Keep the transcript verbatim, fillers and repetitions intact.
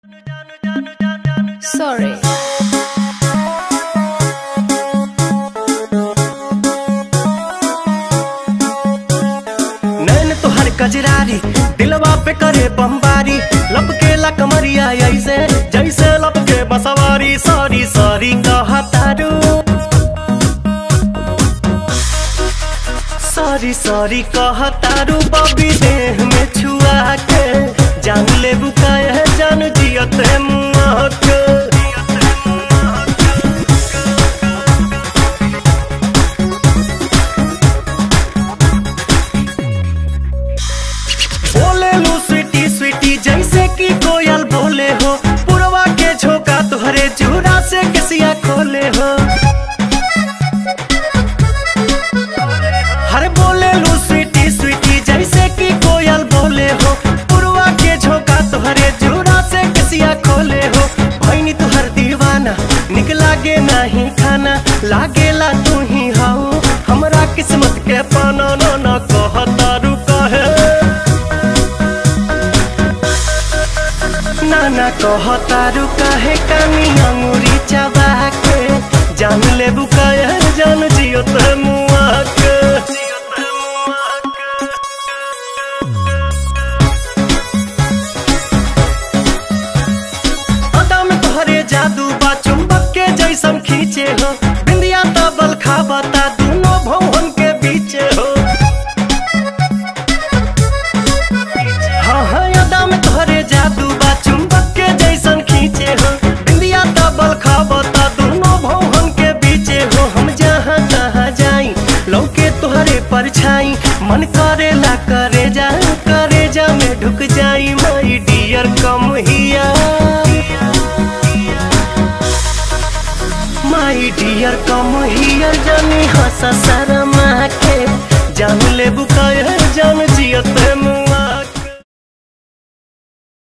Sorry. नैन तोहर कजरारी दिलवा पे करे बमबारी, लपकेला कमरिया ऐसे जैसे लपके बसवारी। सॉरी सॉरी कहतारू, सॉरी सॉरी कहतारू। बबी देह में छुआ के जान ले बुकाय है जान जियत मुआ के। बोले लू स्वीटी स्वीटी जैसे कि कोयल बोले हो, पुरवा के झोंका तुहरे चूड़ा से किसिया खोले हो। हर बोले लू स्वीटी स्वीटी जैसे कि कोयल बोले हो, पुरवा के झोंका तुहरे चूड़ा से किसिया खोले हो। भैनी तुहर दीवाना निक लागे नहीं खाना, लागेला तू ही हाउ हमरा किस्मत के पाना। ना ना कहतारू कहे नाना कहतारू काहे कानी अंगूरी चबा के जान ले बुकाय जान जियो ते मुआ के। अदा में तोहरे जादू बा चुंबक के जैसन खींचे हो, बिंदिया तबल खाबता दोनों भवन के बीचे हो। हाँ हाँ अदा में तोहरे जादू बा चुंबक के जैसन खींचे हो, बिंदिया तबल खाबता दोनों भवन के बीचे हो। हम जहाँ तहाँ जाई लौके तोहरे परछाई, मन करेला करे जा करे जा में ढुक जाई। माई डियर कम हिया, माई डियर कम हियर जानी हंसा शर्मा के जान ले बुक